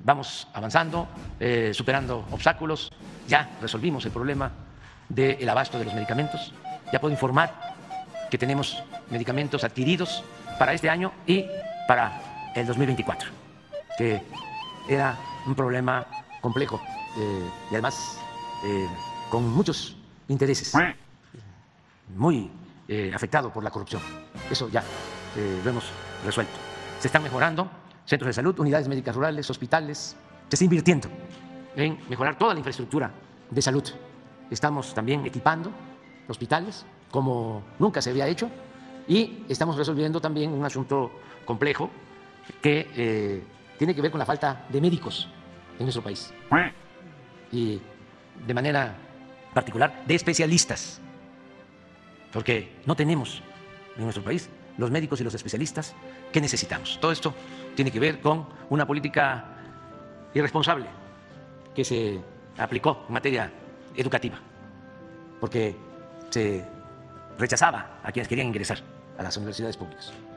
vamos avanzando, superando obstáculos. Ya resolvimos el problema del abasto de los medicamentos. Ya puedo informar que tenemos medicamentos adquiridos para este año y para el 2024, que era un problema complejo y además con muchos intereses, muy afectado por la corrupción. Eso ya lo hemos resuelto. Se están mejorando centros de salud, unidades médicas rurales, hospitales. Se está invirtiendo en mejorar toda la infraestructura de salud. Estamos también equipando hospitales como nunca se había hecho y estamos resolviendo también un asunto complejo que tiene que ver con la falta de médicos en nuestro país y de manera particular de especialistas, porque no tenemos en nuestro país los médicos y los especialistas que necesitamos. Todo esto tiene que ver con una política irresponsable que se aplicó en materia educativa, porque se rechazaba a quienes querían ingresar a las universidades públicas.